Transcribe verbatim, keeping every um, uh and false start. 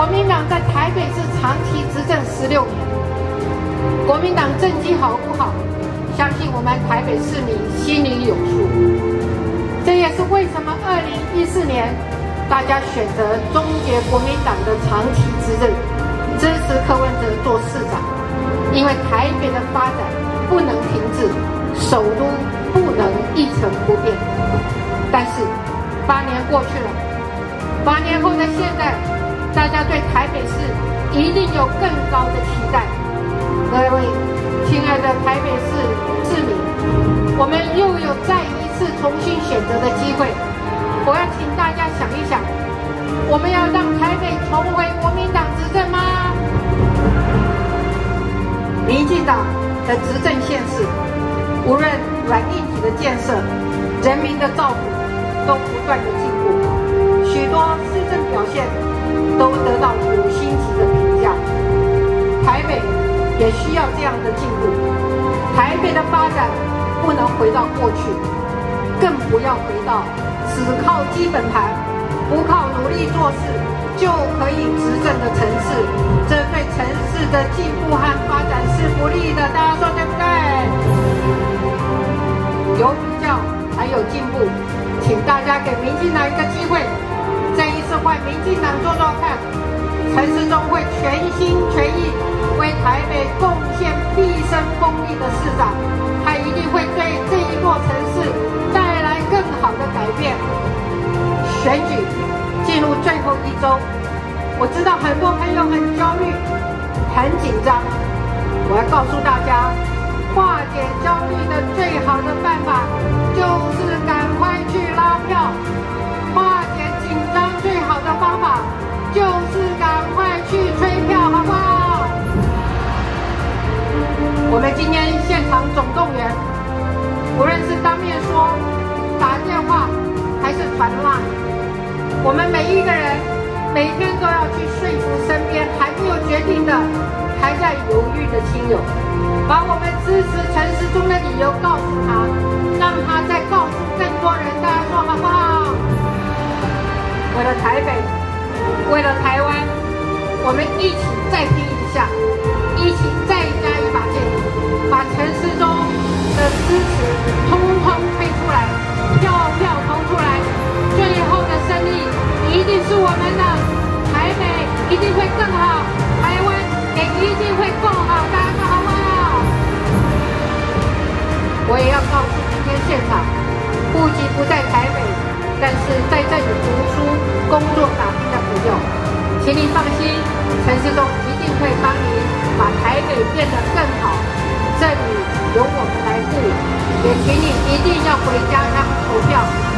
国民党在台北市长期执政十六年，国民党政绩好不好，相信我们台北市民心里有数。这也是为什么二零一四年大家选择终结国民党的长期执政，支持柯文哲做市长，因为台北的发展不能停滞，首都不能一成不变。但是八年过去了，八年后的现在，大家对台北市一定有更高的期待。各位亲爱的台北市市民，我们又有再一次重新选择的机会。我要请大家想一想，我们要让台北重回国民党执政吗？民进党的执政县市，无论软硬体的建设、人民的照顾，都不断的进步，许多施政表现都得到五星级的评价。台北也需要这样的进步。台北的发展不能回到过去，更不要回到只靠基本盘，不靠努力做事就可以执政的城市。这对城市的进步和发展是不利的，大家说对不对？有比较还有进步，请大家给民进党一个机会，这一次换民进党做做看。陈时中会全心全意为台北贡献毕生功力的市长，他一定会对这一座城市带来更好的改变。选举进入最后一周，我知道很多朋友很焦虑、很紧张。我要告诉大家，化解焦虑的最好的办法就是赶快去拉票。化解紧张最好的方法就是赶快去催票，好不好？我们今天现场总动员，无论是当面说、打电话还是传 line， 我们每一个人每天都要去说服身边还没有决定的、还在犹豫的亲友，把我们支持陈时中的理由告诉他，让他再告诉更多人。大家说好不好？为了台北，为了台湾，我们一起再拼一下，一起再加一把劲，把陈时中的支持通通推出来，票票投出来，最后的胜利一定是我们的。台北一定会更好，台湾也一定会更好，大家说好不好？我也要告诉今天现场户籍不在台北，但是在这里读书、工作、打拼的朋友，请你放心，陈时中一定会帮你把台北变得更好。这里由我们来顾，也请你一定要回家乡投票。